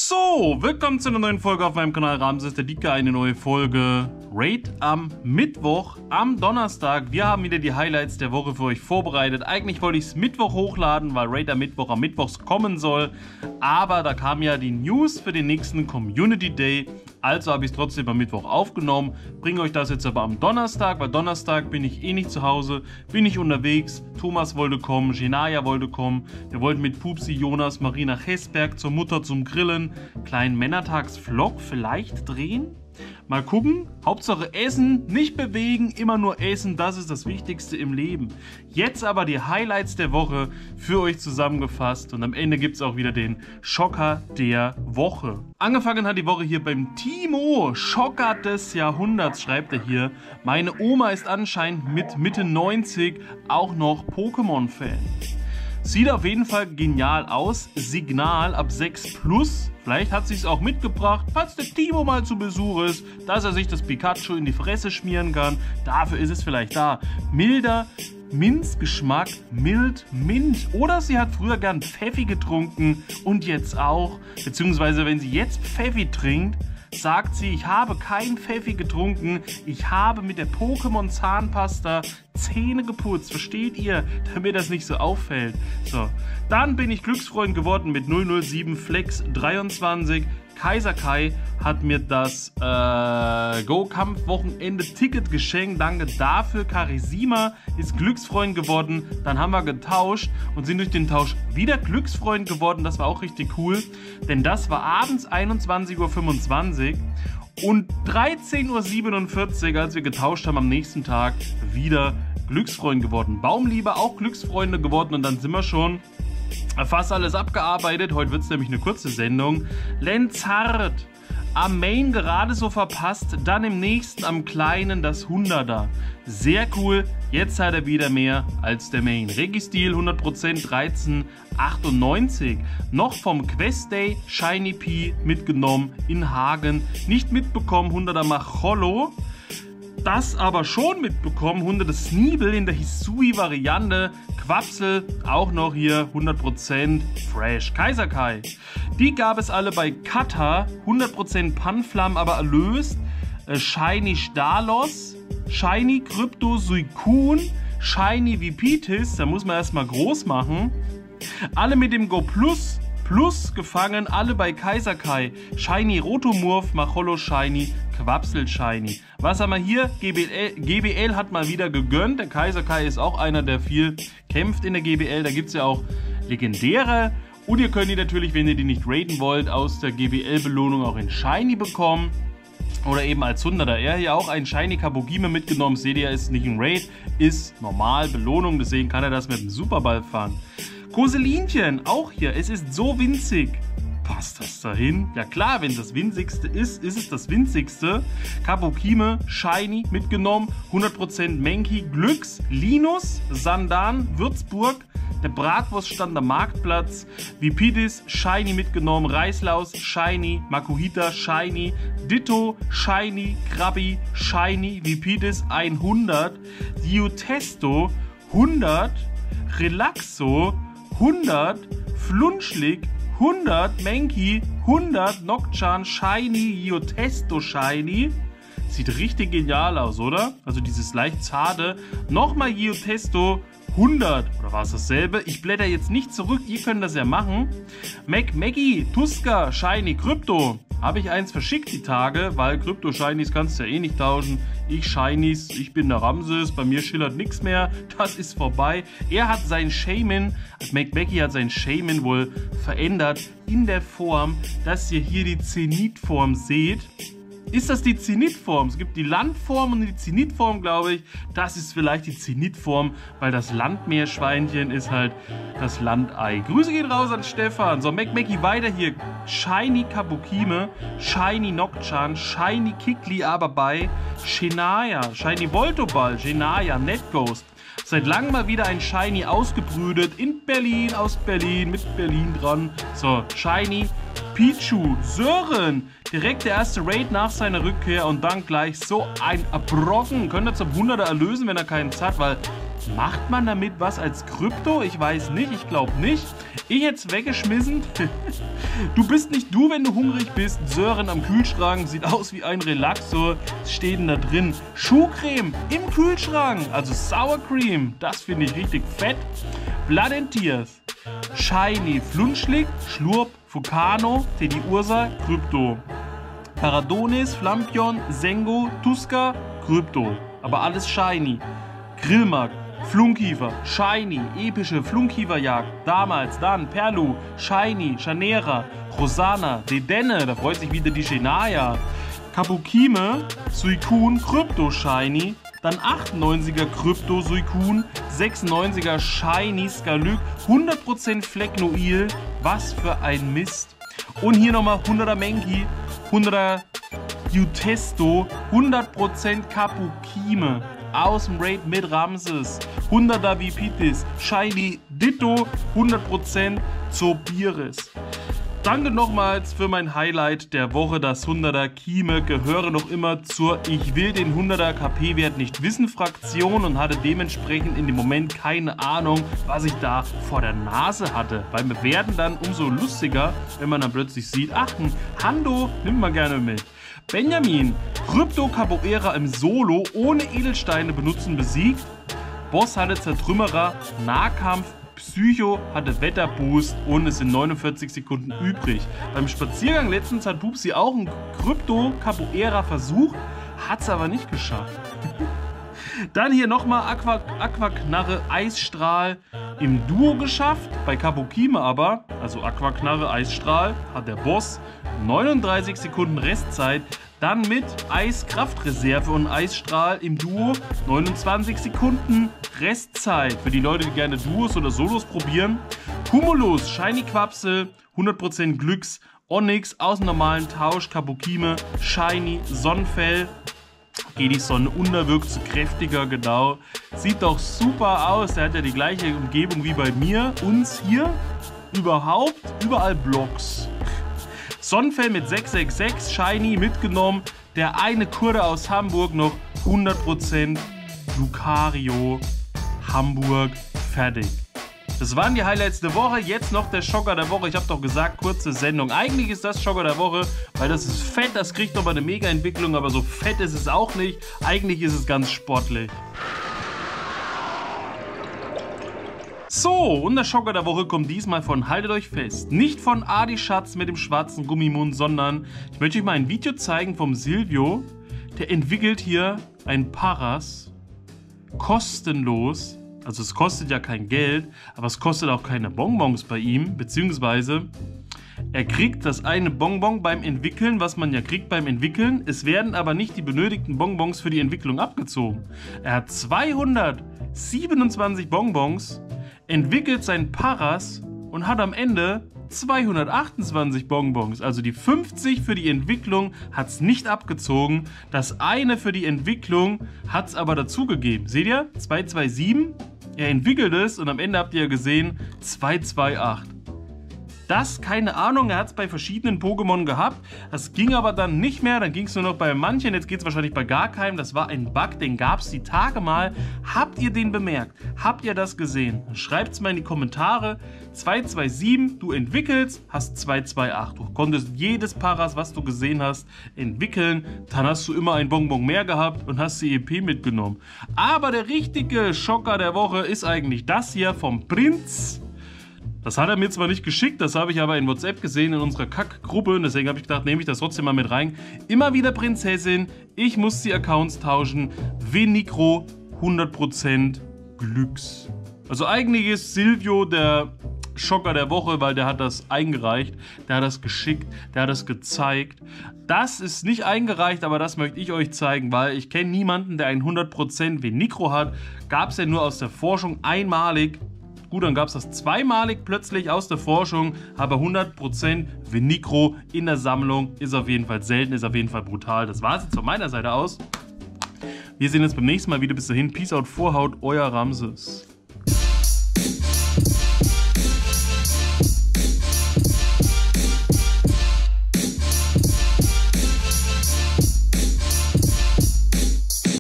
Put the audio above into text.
So, willkommen zu einer neuen Folge auf meinem Kanal Ramses der Dicke, eine neue Folge Raid am Mittwoch, am Donnerstag. Wir haben wieder die Highlights der Woche für euch vorbereitet. Eigentlich wollte ich es Mittwoch hochladen, weil Raid am Mittwochs kommen soll. Aber da kam ja die News für den nächsten Community Day. Also habe ich es trotzdem am Mittwoch aufgenommen. Bringe euch das jetzt aber am Donnerstag, weil Donnerstag bin ich eh nicht zu Hause, bin ich unterwegs. Thomas wollte kommen, Genaya wollte kommen. Wir wollten mit Pupsi, Jonas, Marie nach Hesberg zur Mutter zum Grillen. Kleinen Männertagsvlog vielleicht drehen. Mal gucken, Hauptsache essen, nicht bewegen, immer nur essen, das ist das Wichtigste im Leben. Jetzt aber die Highlights der Woche für euch zusammengefasst und am Ende gibt es auch wieder den Schocker der Woche. Angefangen hat die Woche hier beim Timo, Schocker des Jahrhunderts, schreibt er hier. Meine Oma ist anscheinend mit Mitte 90 auch noch Pokémon-Fan. Sieht auf jeden Fall genial aus. Signal ab 6+. Vielleicht hat sie es auch mitgebracht, falls der Timo mal zu Besuch ist, dass er sich das Pikachu in die Fresse schmieren kann. Dafür ist es vielleicht da. Milder Minzgeschmack, mild Mint. Oder sie hat früher gern Pfeffi getrunken und jetzt auch. Beziehungsweise wenn sie jetzt Pfeffi trinkt, sagt sie, ich habe kein Pfeffi getrunken, ich habe mit der Pokémon Zahnpasta Zähne geputzt, versteht ihr? Damit das nicht so auffällt. So, dann bin ich Glücksfreund geworden mit 007 Flex 23. Kaiser Kai hat mir das Go-Kampf-Wochenende-Ticket geschenkt. Danke dafür. Karisima ist Glücksfreund geworden. Dann haben wir getauscht und sind durch den Tausch wieder Glücksfreund geworden. Das war auch richtig cool, denn das war abends 21:25 Uhr und 13:47 Uhr, als wir getauscht haben, am nächsten Tag wieder Glücksfreund geworden. Baumliebe auch Glücksfreunde geworden und dann sind wir schon fast alles abgearbeitet. Heute wird es nämlich eine kurze Sendung. Lenzard am Main gerade so verpasst, dann im nächsten am Kleinen das 100er. Sehr cool, jetzt hat er wieder mehr als der Main. Registil 100%, 1398. Noch vom Quest Day Shiny P mitgenommen in Hagen. Nicht mitbekommen, 100er Macholo. Das aber schon mitbekommen, 100er Sneebel in der Hisui-Variante. Quapsel auch noch hier 100% fresh. Kaiser Kai. Die gab es alle bei Kata. 100% Panflam, aber erlöst. Shiny Stalos. Shiny Krypto Suicune. Shiny Vipitis. Da muss man erstmal groß machen. Alle mit dem Go Plus gefangen, alle bei Kaiser Kai. Shiny Rotomorph, Macholo Shiny, Quapsel Shiny. Was haben wir hier? GBL hat mal wieder gegönnt. Der Kaiser Kai ist auch einer, der viel kämpft in der GBL. Da gibt es ja auch legendäre. Und ihr könnt die natürlich, wenn ihr die nicht raiden wollt, aus der GBL-Belohnung auch in Shiny bekommen. Oder eben als 100er. Er hier auch einen Shiny Kabugime mitgenommen. Seht ihr, ist nicht ein Raid, ist normal Belohnung. Deswegen kann er das mit dem Superball fahren. Koselinchen, auch hier, es ist so winzig. Passt das dahin? Ja klar, wenn es das winzigste ist, ist es das winzigste. Kabukime, Shiny mitgenommen, 100% Menki, Glücks, Linus, Sandan, Würzburg, der Bratwurststand am Marktplatz, Vipitis, Shiny mitgenommen, Reislaus, Shiny, Makuhita, Shiny, Ditto, Shiny, Krabi, Shiny, Vipitis 100, Diutesto 100, Relaxo 100, Flunschlig 100, Menki 100, Nocturne Shiny, Iotesto Shiny. Sieht richtig genial aus, oder? Also dieses leicht zarte. Nochmal Iotesto 100. Oder war es dasselbe? Ich blätter jetzt nicht zurück, ihr könnt das ja machen. Maggie, Tuska, Shiny, Krypto. Habe ich eins verschickt die Tage, weil Krypto-Shinies kannst du ja eh nicht tauschen. Ich Shinies, ich bin der Ramses, bei mir schillert nichts mehr. Das ist vorbei. Er hat sein Shaman, Maggie hat sein Shaman wohl verändert in der Form, dass ihr hier die Zenith-Form seht. Ist das die Zenith-Form? Es gibt die Landform und die Zenith-Form, glaube ich. Das ist vielleicht die Zenith-Form, weil das Landmeerschweinchen ist halt das Landei. Grüße gehen raus an Stefan. So, Maggie weiter hier. Shiny Kabukime, Shiny Nocturne, Shiny Kikli, aber bei Genaya, Shiny Voltoball, Genaya, Netghost. Seit langem mal wieder ein Shiny ausgebrütet in Berlin, aus Berlin, mit Berlin dran. So, Shiny Pichu, Sören. Direkt der erste Raid nach seiner Rückkehr und dann gleich so ein Brocken. Könnt ihr zum 100er erlösen, wenn er keinen hat, weil Macht man damit was als Krypto? Ich weiß nicht, ich glaube nicht. Ich hätte es weggeschmissen. Du bist nicht du, wenn du hungrig bist. Sören am Kühlschrank, sieht aus wie ein Relaxor. Was steht denn da drin? Schuhcreme im Kühlschrank, also Sour Cream. Das finde ich richtig fett. Blood and Tears, Shiny, Flunschlig, Schlurp, Fukano, Teddy Ursa, Krypto. Paradonis, Flampion, Sengo, Tuska, Krypto. Aber alles Shiny. Grillmark, Flunkiefer, Shiny, epische Flunkieferjagd. Damals, dann Perlu, Shiny, Chanera, Rosana, Dedenne, da freut sich wieder die Shenaya. Kabukime, Suicune, Krypto Shiny. Dann 98er Krypto Suicune, 96er Shiny Skalyk, 100% Flecknoil. Was für ein Mist. Und hier nochmal 100er Menki, 100er Utesto, 100% Kabukime. Aus dem Raid mit Ramses, 100er Vipitis, Shiny Ditto, 100% Zobiris. Danke nochmals für mein Highlight der Woche. Das 100er Kime gehöre noch immer zur Ich will den 100er KP-Wert nicht wissen Fraktion und hatte dementsprechend in dem Moment keine Ahnung, was ich da vor der Nase hatte. Beim Bewerten dann umso lustiger, wenn man dann plötzlich sieht, ach, ein Hando nimmt man gerne mit. Benjamin, Krypto Capoeira im Solo ohne Edelsteine benutzen besiegt. Boss hatte Zertrümmerer, Nahkampf, Psycho hatte Wetterboost und es sind 49 Sekunden übrig. Beim Spaziergang letztens hat Pupsi auch einen Krypto Capoeira versucht, hat es aber nicht geschafft. Dann hier nochmal Aquaknarre Eisstrahl im Duo geschafft. Bei Kabukime aber, also Aquaknarre Eisstrahl, hat der Boss 39 Sekunden Restzeit. Dann mit Eiskraftreserve und Eisstrahl im Duo 29 Sekunden Restzeit. Für die Leute, die gerne Duos oder Solos probieren. Cumulus, Shiny Quapsel, 100% Glücks, Onyx aus dem normalen Tausch, Kabukime, Shiny, Sonnenfell. Geht die Sonne unter, wirkt so kräftiger, genau. Sieht doch super aus, der hat ja die gleiche Umgebung wie bei mir. Uns hier überhaupt, überall Blocks. Sonnenfell mit 666, Shiny mitgenommen. Der eine Kurde aus Hamburg noch 100% Lucario, Hamburg, fertig. Das waren die Highlights der Woche. Jetzt noch der Schocker der Woche. Ich habe doch gesagt, kurze Sendung. Eigentlich ist das Schocker der Woche, weil das ist fett. Das kriegt nochmal eine Mega-Entwicklung, aber so fett ist es auch nicht. Eigentlich ist es ganz sportlich. So, und der Schocker der Woche kommt diesmal von, haltet euch fest, nicht von Adi Schatz mit dem schwarzen Gummimund, sondern ich möchte euch mal ein Video zeigen vom Silvio. Der entwickelt hier ein Paras kostenlos. Also es kostet ja kein Geld, aber es kostet auch keine Bonbons bei ihm, beziehungsweise er kriegt das eine Bonbon beim Entwickeln, was man ja kriegt beim Entwickeln. Es werden aber nicht die benötigten Bonbons für die Entwicklung abgezogen. Er hat 227 Bonbons, entwickelt sein Paras und hat am Ende 228 Bonbons. Also die 50 für die Entwicklung hat es nicht abgezogen. Das eine für die Entwicklung hat es aber dazugegeben. Seht ihr? 227. Er entwickelt es und am Ende habt ihr ja gesehen 228. Das, keine Ahnung, er hat es bei verschiedenen Pokémon gehabt. Das ging aber dann nicht mehr, dann ging es nur noch bei manchen. Jetzt geht es wahrscheinlich bei gar keinem. Das war ein Bug, den gab es die Tage mal. Habt ihr den bemerkt? Habt ihr das gesehen? Schreibt es mal in die Kommentare. 227, du entwickelst, hast 228. Du konntest jedes Paras, was du gesehen hast, entwickeln. Dann hast du immer ein Bonbon mehr gehabt und hast die EP mitgenommen. Aber der richtige Schocker der Woche ist eigentlich das hier vom Prinz. Das hat er mir zwar nicht geschickt, das habe ich aber in WhatsApp gesehen in unserer Kack-Gruppe und deswegen habe ich gedacht, nehme ich das trotzdem mal mit rein. Immer wieder Prinzessin, ich muss die Accounts tauschen, Venicro 100% Glücks. Also eigentlich ist Silvio der Schocker der Woche, weil der hat das eingereicht, der hat das geschickt, der hat das gezeigt. Das ist nicht eingereicht, aber das möchte ich euch zeigen, weil ich kenne niemanden, der ein 100% Venicro hat. Gab es ja nur aus der Forschung einmalig. Gut, dann gab es das zweimalig plötzlich aus der Forschung, aber 100% Venicro in der Sammlung ist auf jeden Fall selten, ist auf jeden Fall brutal. Das war es jetzt von meiner Seite aus. Wir sehen uns beim nächsten Mal wieder. Bis dahin, Peace out, Vorhaut, euer Ramses.